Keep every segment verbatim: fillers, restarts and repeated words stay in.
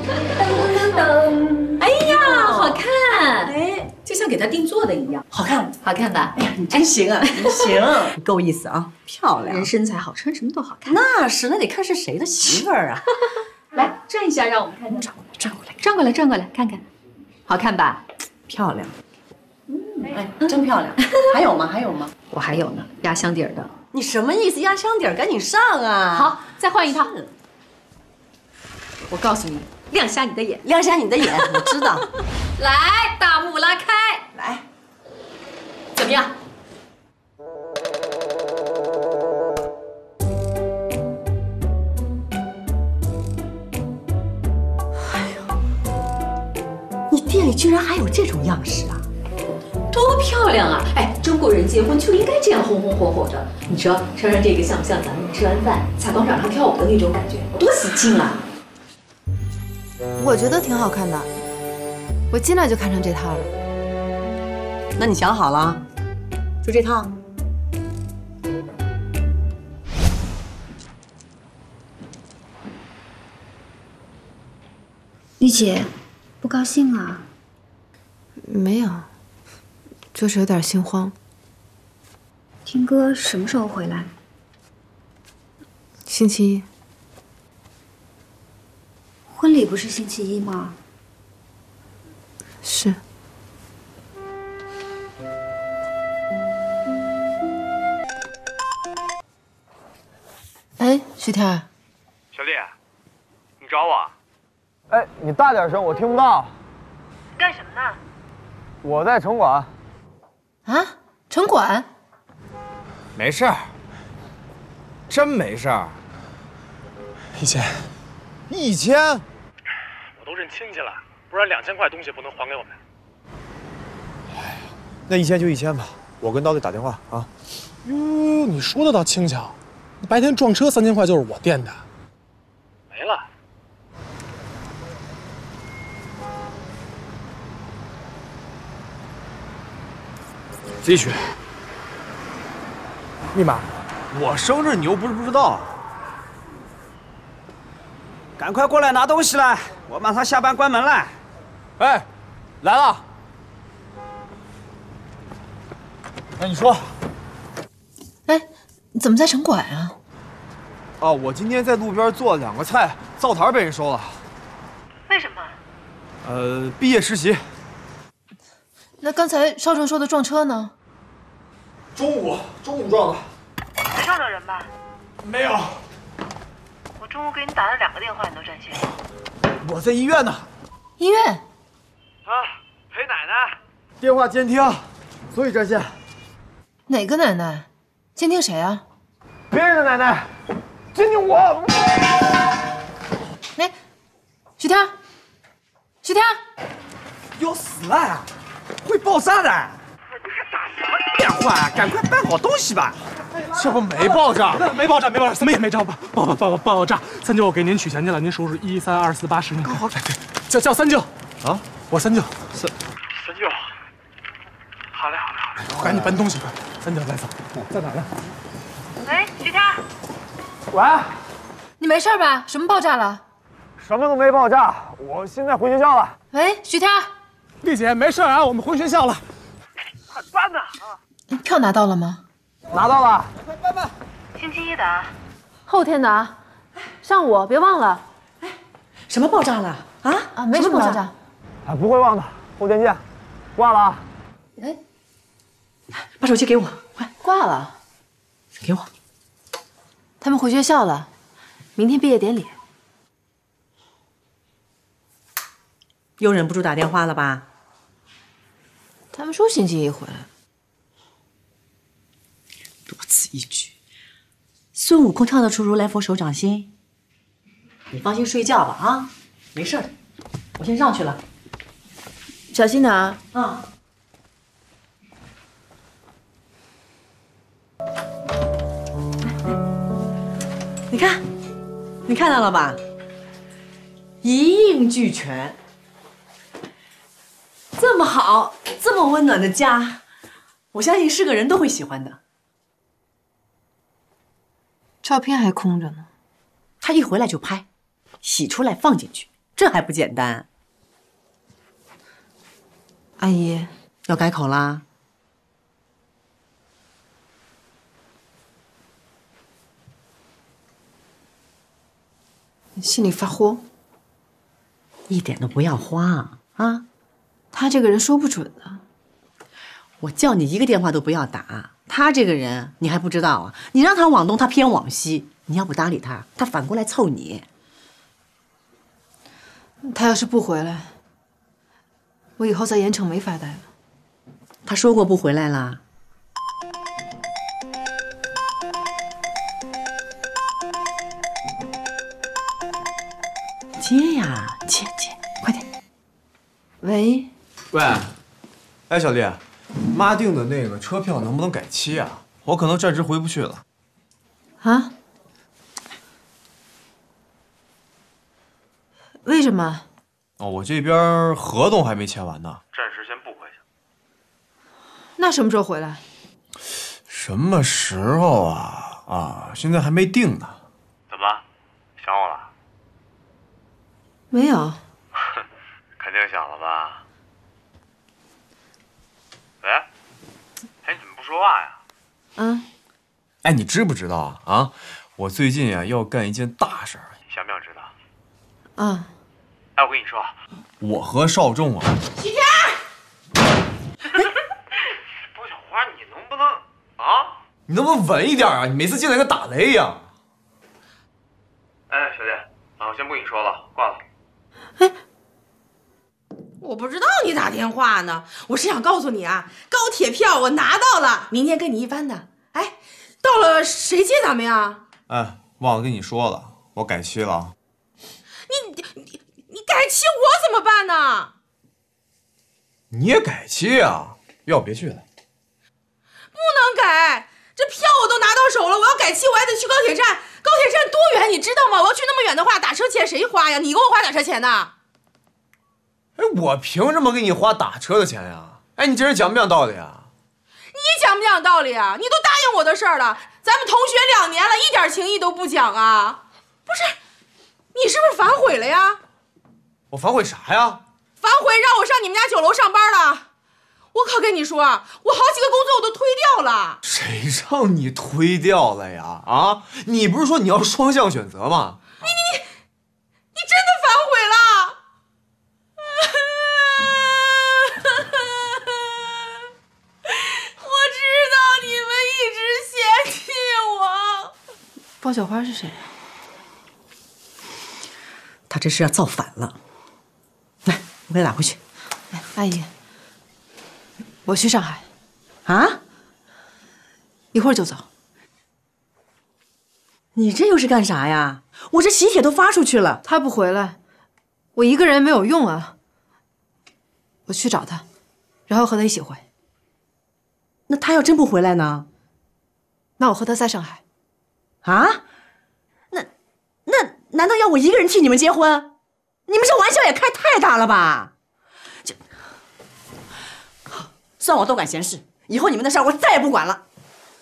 噔噔，哎呀，好看！哎，就像给他定做的一样， 好看， 好看吧？ 哎呀，你真行啊，你行，你够意思啊，漂亮。 人身材好，穿什么都好看。 那是，那得看是谁的媳妇儿啊。 来转一下，让我们看看。 转过来， 转过来，转过来，转过来，看看，好看吧？ 漂亮。嗯，哎，真漂亮。还有吗？还有吗？ 我还有呢，压箱底儿的。 你什么意思？压箱底儿，赶紧上啊！ 好，再换一套。我告诉你，亮瞎你的眼， 亮瞎你的眼，我知道。 来，大幕拉开， 来， 怎么样？ 你店里居然还有这种样式啊！ 多漂亮啊！哎，中国人结婚就应该这样红红火火的。你说穿上这个像不像咱们吃完饭在广场上跳舞的那种感觉？多喜庆啊！ 我觉得挺好看的，我进来就看上这套了。 那你想好了，就这套。 玉姐，不高兴啊？ 没有，就是有点心慌。 听哥什么时候回来？ 星期一。 婚礼不是星期一吗？ 是。哎，徐天， 小丽，你找我？哎，你大点声，我听不到。 你干什么呢？ 我在城管。 啊，城管？ 没事儿，真没事儿。 一千， 一千， 我都认亲戚了，不然两千块东西不能还给我们。 哎，那一千就一千吧，我跟刀队打电话啊。 哟，你说的倒轻巧，白天撞车三千块就是我垫的，没了。 自己取。密码，我生日你又不是不知道。 赶快过来拿东西来，我马上下班关门了。 哎，来了。那你说。 哎，你怎么在城管啊？ 啊，我今天在路边做了两个菜，灶台被人收了。 为什么？ 呃，毕业实习。 那刚才少成说的撞车呢？ 中午，中午撞的。 没撞着人吧？ 没有。 我中午给你打了两个电话，你都占线。 我在医院呢。 医院？ 啊，陪奶奶。电话监听，所以占线。 哪个奶奶？监听谁啊？ 别人的奶奶，监听我。 哎，徐天，徐天， 要死了，会爆炸的！你还打什么电话？赶快搬好东西吧。 这不没爆炸，没爆炸，没爆炸，什么也没炸，爆爆爆爆爆炸！三舅，我给您取钱去了，您数数一三二四八十。好好，叫叫三舅啊，我三舅。 三三舅，好嘞好嘞好嘞，我赶紧搬东西，快！三舅来走，在哪呢？ 喂，徐天。 喂， 你没事吧？什么爆炸了？ 什么都没爆炸，我现在回学校了。 喂，徐天， 丽姐，没事啊，我们回学校了。 快搬呐！啊， 票拿到了吗？ 拿到了。 快搬搬。 星期一的啊。 后天的啊，上午别忘了。 哎，什么爆炸了？啊啊，没什么爆炸。 啊，不会忘的，后天见。挂了啊。 哎，把手机给我，快挂了。 给我。 他们回学校了，明天毕业典礼。 又忍不住打电话了吧？ 他们说星期一回来。 多此一举。孙悟空跳得出如来佛手掌心。你放心睡觉吧啊，没事的。我先上去了， 小心点啊。 啊。你看，你看到了吧？一应俱全。这么好，这么温暖的家，我相信是个人都会喜欢的。 照片还空着呢， 他一回来就拍，洗出来放进去， 这还不简单？ 阿姨要改口啦？ 你心里发慌， 一点都不要慌啊！ 他这个人说不准的。 我叫你一个电话都不要打。他这个人你还不知道啊？你让他往东，他偏往西。你要不搭理他，他反过来凑你。 他要是不回来，我以后在盐城没法待了。 他说过不回来啦。接呀，接接，快点。 喂。 喂，哎，小丽，妈订的那个车票能不能改期啊？我可能暂时回不去了。 啊？为什么？ 哦，我这边合同还没签完呢， 暂时先不回去。 那什么时候回来？ 什么时候啊？啊，现在还没定呢。 怎么了？想我了？ 没有。 肯定想了吧？喂，哎，你怎么不说话呀？ 嗯。 哎，你知不知道啊？啊，我最近呀要干一件大事儿， 你想不想知道？ 啊。 哎，我跟你说， 我和少仲啊。 齐天。包小花，你能不能啊？ 你能不能稳一点啊？你每次进来跟打雷一样。 哎，小弟，啊，我先不跟你说了，挂了。 哎，我不知道你打电话呢，我是想告诉你啊，高铁票我拿到了，明天跟你一班的。哎，到了谁接咱们呀？ 哎，忘了跟你说了，我改期了。 你你你改期我怎么办呢？ 你也改期啊？要不别去了。 不能改，这票我都拿到手了，我要改期我还得去高铁站。高铁站多远你知道吗？我要去那么远的话，打车钱谁花呀？你给我花打车钱呢？ 哎，我凭什么给你花打车的钱呀？哎，你这人讲不讲道理啊？ 你讲不讲道理啊？你都答应我的事儿了，咱们同学两年了，一点情谊都不讲啊！不是，你是不是反悔了呀？ 我反悔啥呀？ 反悔让我上你们家酒楼上班了。我可跟你说，我好几个工作我都推掉了。 谁让你推掉了呀？啊，你不是说你要双向选择吗？ 你你你，你真的反悔了？我知道你们一直嫌弃我。 包小花是谁啊？ 他这是要造反了。来，我给他打回去。 哎，阿姨，我去上海。 啊？ 一会儿就走。 你这又是干啥呀？我这喜帖都发出去了。 他不回来，我一个人没有用啊。我去找他，然后和他一起回。 那他要真不回来呢？ 那我和他在上海。 啊？那那难道要我一个人替你们结婚？你们这玩笑也开太大了吧？这，算我多管闲事，以后你们的事儿我再也不管了。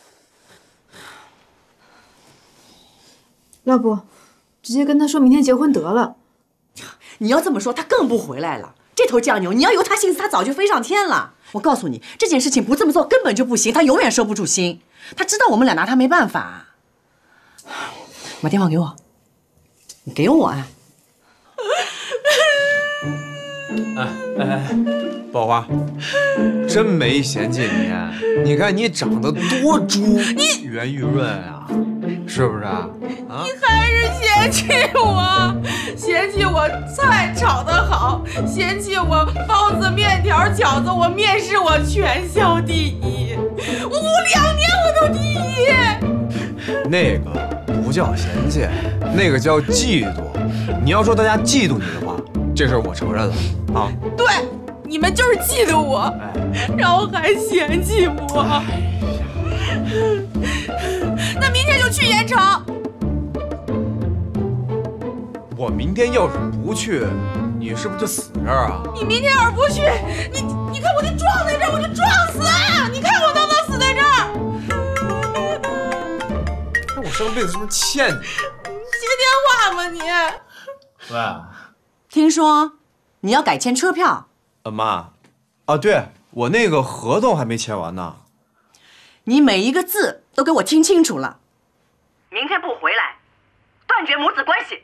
要不，直接跟他说明天结婚得了。 你要这么说，他更不回来了。这头犟牛，你要由他心思，他早就飞上天了。我告诉你，这件事情不这么做根本就不行，他永远收不住心。他知道我们俩拿他没办法。把电话给我，你给我啊！ 哎哎哎，宝花，真没嫌弃你。你看你长得多猪，你圆玉润啊，是不是啊？啊， 你还是嫌弃我，嫌弃我菜炒得好，嫌弃我包子、面条、饺子，我面试我全校第一，我两年我都第一。 那个不叫嫌弃，那个叫嫉妒。你要说大家嫉妒你的话，这事儿我承认了啊。 对，你们就是嫉妒我，哎、然后还嫌弃我。哎、那明天就去盐城。 我明天要是不去，你是不是就死这儿啊？ 你明天要是不去，你你看我就撞在这儿，我就撞死啊！你看我能不能死在这儿？ 那我上辈子是不是欠你？ 接电话吗你？ 喂， 听说你要改签车票。 呃，妈，啊，对，我那个合同还没签完呢。 你每一个字都给我听清楚了。 明天不回来，断绝母子关系。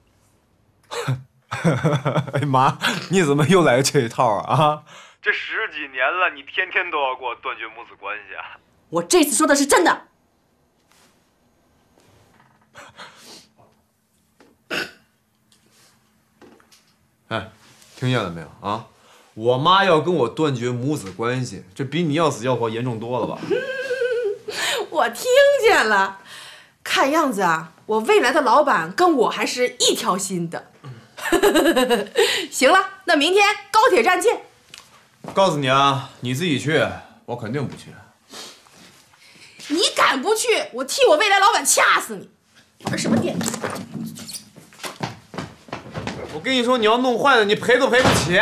哎妈，你怎么又来这一套啊？啊， 这十几年了，你天天都要给我断绝母子关系啊！ 我这次说的是真的。 哎，听见了没有啊？我妈要跟我断绝母子关系，这比你要死要活严重多了吧？ 我听见了，看样子啊，我未来的老板跟我还是一条心的。行了，那明天高铁站见。 告诉你啊，你自己去，我肯定不去。 你敢不去，我替我未来老板掐死你！玩什么电？ 我跟你说，你要弄坏了，你赔都赔不起。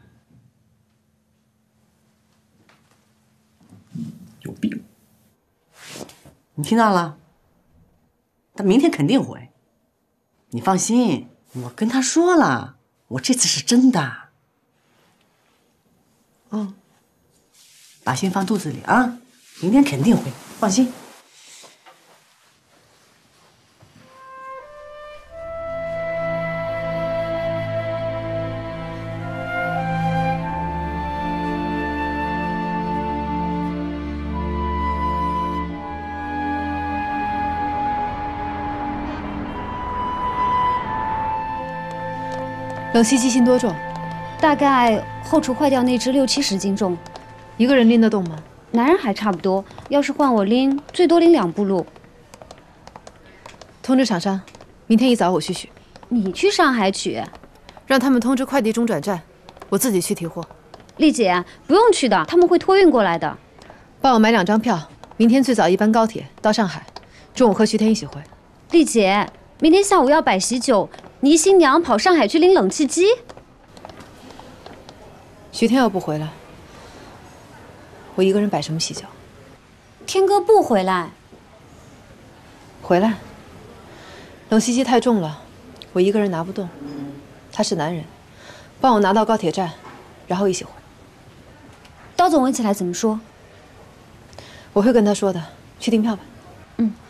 有病！你听到了？他明天肯定回。你放心，我跟他说了，我这次是真的。嗯，把心放肚子里啊，明天肯定回，放心。 冷气机芯多重？ 大概后厨坏掉那只六七十斤重。 一个人拎得动吗？ 男人还差不多，要是换我拎，最多拎两步路。 通知厂商，明天一早我去取。 你去上海取？ 让他们通知快递中转站，我自己去提货。 丽姐，不用去的，他们会托运过来的。 帮我买两张票，明天最早一班高铁到上海，中午和徐天一起回。 丽姐，明天下午要摆喜酒，你一新娘跑上海去拎冷气机？ 徐天要不回来，我一个人摆什么喜酒？ 天哥不回来。 回来。冷气机太重了，我一个人拿不动。他是男人，帮我拿到高铁站，然后一起回。 刀总问起来怎么说？ 我会跟他说的，去订票吧。 嗯。